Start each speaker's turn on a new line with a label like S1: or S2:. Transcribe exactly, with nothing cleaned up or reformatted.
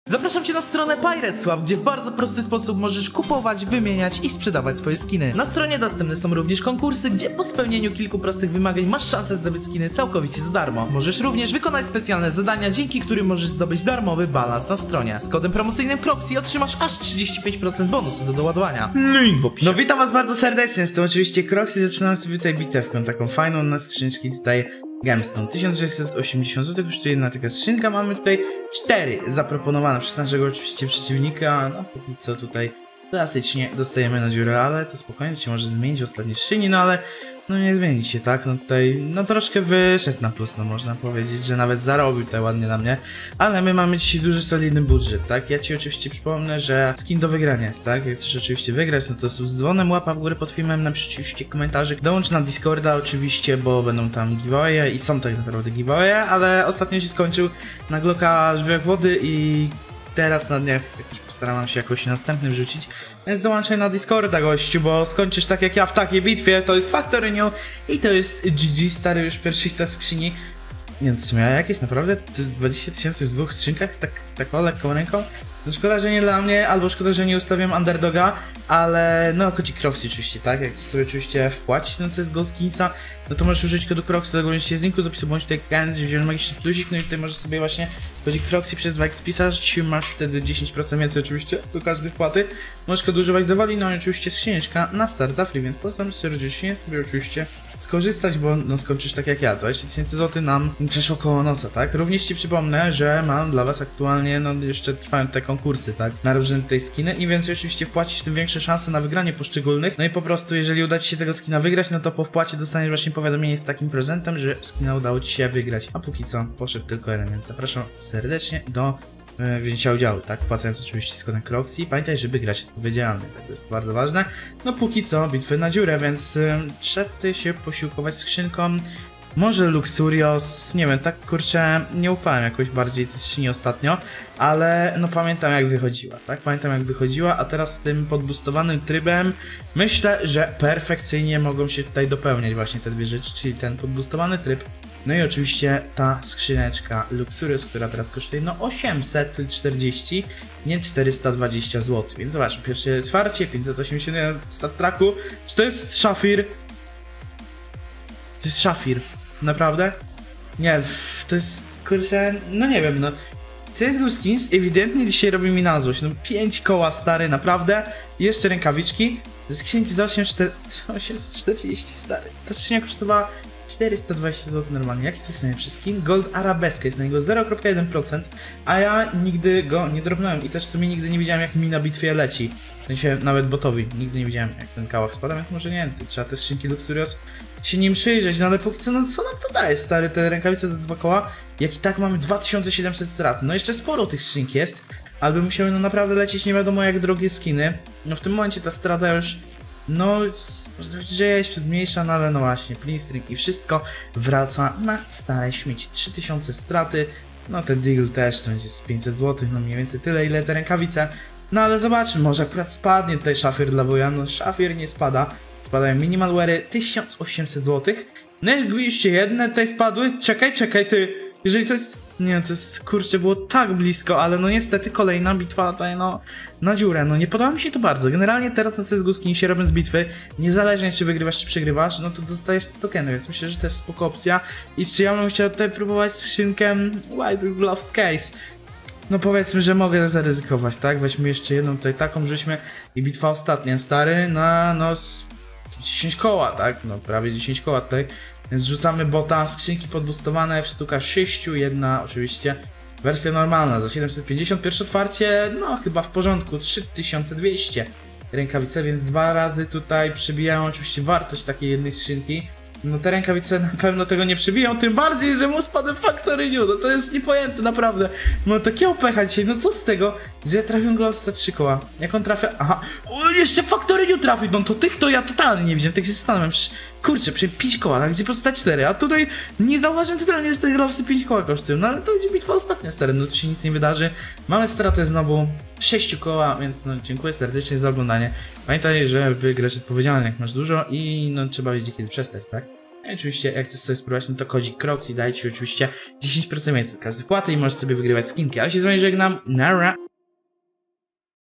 S1: Zapraszam Cię na stronę PiratesSwap, gdzie w bardzo prosty sposób możesz kupować, wymieniać i sprzedawać swoje skiny. Na stronie dostępne są również konkursy, gdzie po spełnieniu kilku prostych wymagań masz szansę zdobyć skiny całkowicie za darmo. Możesz również wykonać specjalne zadania, dzięki którym możesz zdobyć darmowy balans na stronie. Z kodem promocyjnym Croxy otrzymasz aż trzydzieści pięć procent bonusu do doładowania. Link w opisie. No witam Was bardzo serdecznie, z tym oczywiście Croxy. Zaczynamy sobie tutaj bitewkę, taką fajną na skrzyneczki tutaj. Gemstone tysiąc sześćset osiemdziesiąt złotych kosztuje jedna taka skrzynka. Mamy tutaj cztery zaproponowane przez naszego oczywiście przeciwnika. No póki co tutaj klasycznie dostajemy na dziurę, ale to spokojnie, to się może zmienić w ostatniej skrzyni, no ale no nie zmieni się, tak? No tutaj no troszkę wyszedł na plus, no można powiedzieć, że nawet zarobił tutaj ładnie na mnie. Ale my mamy dzisiaj duży, solidny budżet, tak? Ja Ci oczywiście przypomnę, że skin do wygrania jest, tak? Jak chcesz oczywiście wygrać, no to z dzwonem, łapa w górę pod filmem, napiszcie oczywiście komentarze. Dołącz na Discorda oczywiście, bo będą tam giveawaye i są tak naprawdę giveawaye, ale ostatnio się skończył na Glocka żywiołek wody i teraz na dniach postaram się jakoś następny wrzucić. Więc dołączaj na Discorda, gościu, bo skończysz tak jak ja w takiej bitwie. To jest Factory New i to jest G G, stary, już w pierwszych ta skrzyni. Nie wiem, co miała jakieś naprawdę dwadzieścia tysięcy w dwóch skrzynkach, tak, tak o, lekką ręką. No szkoda, że nie dla mnie, albo szkoda, że nie ustawiam underdoga, ale no chodzi Croxy oczywiście, tak? Jak chcesz sobie oczywiście wpłacić na C S G O Skinsa, no to możesz użyć kodu Croxy, tego się z linku z opisu, bądź tutaj Kenz, wziąłem magiczny plusik, no i tutaj możesz sobie właśnie chodzi Croxy przez dwa X pisać, masz wtedy dziesięć procent więcej oczywiście do każdej wpłaty. Możesz kodu używać dowoli, no i oczywiście skrzyneczka na start za free, więc polecam serdecznie sobie oczywiście skorzystać, bo no skończysz tak jak ja, dwadzieścia tysięcy złotych nam przeszło koło nosa, tak? Również Ci przypomnę, że mam dla Was aktualnie, no jeszcze trwają te konkursy, tak? Na różne tutaj skiny i więcej oczywiście wpłacisz, tym większe szanse na wygranie poszczególnych. No i po prostu, jeżeli uda Ci się tego skina wygrać, no to po wpłacie dostaniesz właśnie powiadomienie z takim prezentem, że skina udało Ci się wygrać. A póki co poszedł tylko jeden, więc zapraszam serdecznie do wzięcia udziału, tak? Wpłacając oczywiście z kodem Croxy. Pamiętaj, żeby grać odpowiedzialnie, tak? To jest bardzo ważne. No póki co bitwy na dziurę, więc y, trzeba tutaj się posiłkować skrzynką. Może Luxurious, nie wiem, tak kurczę, nie ufałem jakoś bardziej tej skrzyni ostatnio, ale no pamiętam jak wychodziła, tak? Pamiętam jak wychodziła, a teraz z tym podboostowanym trybem myślę, że perfekcyjnie mogą się tutaj dopełniać właśnie te dwie rzeczy, czyli ten podboostowany tryb. No i oczywiście ta skrzyneczka Luxurious, która teraz kosztuje no osiemset czterdzieści, nie czterysta dwadzieścia złotych. Więc zobacz, pierwsze otwarcie, pięćset osiemdziesiąt jeden stat tracku. Czy to jest szafir? To jest szafir. Naprawdę? Nie, to jest, kurczę, no nie wiem, no. C S G O Skins ewidentnie dzisiaj robi mi na złość. No pięć koła, stary, naprawdę. I jeszcze rękawiczki. Ze skrzynki za osiemset czterdzieści, stary. Ta skrzynia kosztowała czterysta dwadzieścia złotych normalnie. Jaki to jest najlepszy skin? Gold Arabeska jest na niego zero przecinek jeden procent, a ja nigdy go nie dropnąłem i też w sumie nigdy nie widziałem jak mi na bitwie leci. W sensie nawet botowi. Nigdy nie widziałem jak ten kałach spada, więc może nie wiem, trzeba te skrzynki Luxurious się nim przyjrzeć, no ale póki co, no co nam to daje, stary, te rękawice za dwa koła, jak i tak mamy dwa tysiące siedemset strat. No jeszcze sporo tych skrzynk jest, ale by musiały no naprawdę lecieć nie wiadomo jak drogie skiny. No w tym momencie ta strata już, no że jest ciut mniejsza, no ale no właśnie, Plinstring i wszystko wraca na stare śmieci. trzy tysiące straty, no ten Deagle też, to będzie z pięćset złotych, no mniej więcej tyle, ile te rękawice. No ale zobaczmy, może akurat spadnie tutaj szafir dla Wojan, no szafir nie spada. Spadają minimalwary tysiąc osiemset złotych. No jakby jeszcze jedne tutaj spadły, czekaj, czekaj, ty, jeżeli to jest, nie wiem, to jest, kurczę, było tak blisko, ale no niestety kolejna bitwa tutaj, no, na dziurę, no nie podoba mi się to bardzo. Generalnie teraz na C S G O Skinsie robiąc bitwy, niezależnie czy wygrywasz, czy przegrywasz, no to dostajesz tokeny, więc myślę, że to jest spoko opcja. I czy ja bym chciał tutaj próbować skrzynkę White Gloves Case? No powiedzmy, że mogę zaryzykować, tak? Weźmy jeszcze jedną tutaj taką, żeśmy i bitwa ostatnia, stary, na, no, dziesięć koła, tak? No prawie dziesięć koła tutaj. Więc rzucamy bota, skrzynki podboostowane w sztuka sześć, jedna oczywiście wersja normalna za siedemset pięćdziesiąt. Pierwsze otwarcie, no chyba w porządku, trzy tysiące dwieście rękawice, więc dwa razy tutaj przybijają oczywiście wartość takiej jednej skrzynki. No te rękawice na pewno tego nie przybiją, tym bardziej, że mu spadł Factory New, no to jest niepojęte, naprawdę. No takiego pecha dzisiaj, no co z tego, że ja trafię Gloves za trzy koła. Jak on trafia, aha, o, jeszcze Factory New trafił, no to tych to ja totalnie nie widziałem, tak się zastanawiam, kurczę, przecież pięć koła, tak, gdzie pozostać cztery, a tutaj nie zauważyłem totalnie, że te Glovesy pięć koła kosztują, no ale to będzie bitwa ostatnia, stary, no to się nic nie wydarzy. Mamy stratę znowu sześć koła, więc no dziękuję serdecznie za oglądanie. Pamiętaj, żeby grać odpowiedzialnie jak masz dużo i no trzeba wiedzieć kiedy przestać, tak? I oczywiście jak chcesz sobie spróbować, no to kodzik Croxy daje ci oczywiście dziesięć procent więcej od każdej wpłaty i możesz sobie wygrywać skinki. Ale się z wami żegnam, nara!